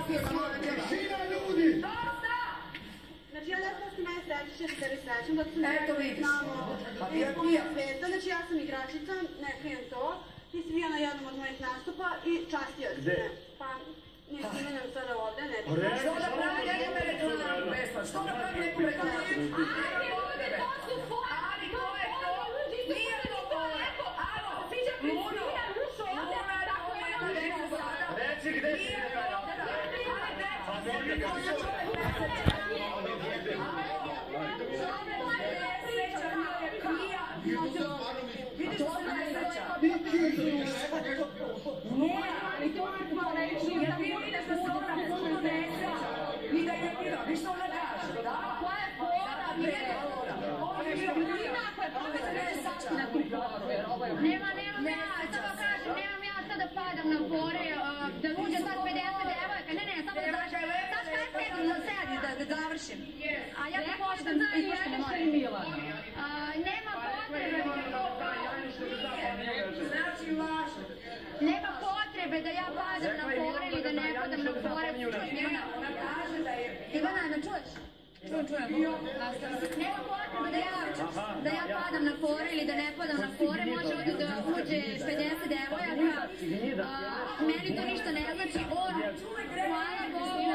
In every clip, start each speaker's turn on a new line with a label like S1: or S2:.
S1: Tišina ljudi!
S2: Dosta! Znači ja da ste najsrećnije da tebi srećem, dok se ne znamo sveta, znači ja sam igračica, ne krijem to, ti si bio na jednom od mojih nastupa i častio si me. Pa nisam imenujem sada ovde, ne bih.
S3: Što da pravi neku reklamu, Vesna? Što da pravi neku reklamu?
S2: Ali ovde to su fora!
S3: Ali to je to! Nije to fora! Alo, Luno! Luna, tako nema neku sada!
S4: Reci gde si igrala?
S3: Luna, ali to je tvoja lična, jer vi vidiš da se ona puno nesreća i da je bila, vi što ona kaže, da?
S2: Koja je fora?
S3: Ovo je bio Luna, koja je pometa nesreća.
S2: Nemam ja, samo kažem, nemam ja sad da padam na fore, da uđe sad 50 devojaka, ne, samo da završim. Sad kad sedi da završim. A ja ti poštam i ispuštam moje. Nema potrebe.
S3: Znači važno.
S2: Nema potrebe da ja padam na fore ili da ne padam na fore.
S3: Ona kaže da je...
S2: Ivana, me čuješ? Čujem. Nema potrebe da ja padam na fore ili da ne padam na fore. Može ovdje da uđe 50 devojaka. Meni to ništa ne znači. Hvala Bogu.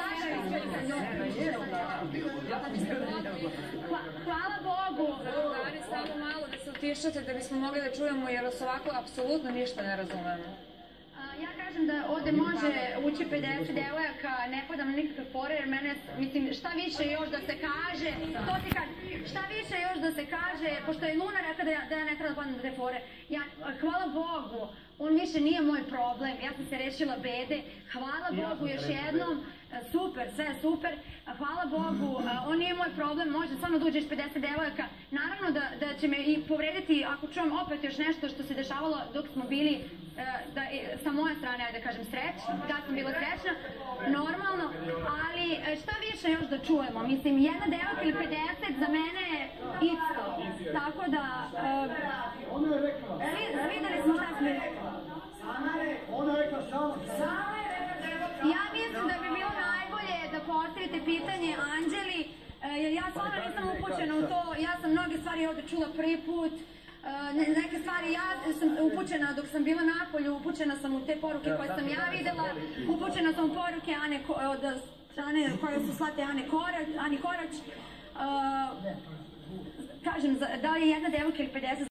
S2: Hvala Bogu.
S5: Dari, samo malo da se utišate da bismo mogli da čujemo, jer se ovako apsolutno ništa ne razumemo.
S2: Ja kažem da ovde može ući 50 devojaka, ne padam na nikakve fore, jer mene, mislim, šta više još da se kaže, to ti kažem, šta više još da se kaže, pošto je Luna rekla da ja ne treba da padam na te fore, hvala Bogu, on više nije moj problem, ja sam se rešila bede, hvala Bogu još jednom, super, sve super, hvala Bogu, on nije moj problem, može samo da uđeš 50 devojaka, naravno da će me i povrediti ako čujem opet još nešto što se dešavalo dok smo bili sa moje strane, ajde da kažem, srećna, da sam bila srećna, normalno, ali šta više još da čujemo, mislim, jedna devojka ili 50 za mene je isto, tako da, videli smo šta smo rekla.
S1: Ona je rekla sama.
S2: Ja mislim da bi bilo najbolje da postavite pitanje Anđeli, jer ja stvarno nisam upućena u to, ja sam mnoge stvari ovde čula prvi put, neke stvari ja sam upućena dok sam bila napolju, upućena sam u te poruke koje sam ja videla, upućena sam u poruke od strane koje su slate Ani Korać, kažem, da li je jedna devojka ili 50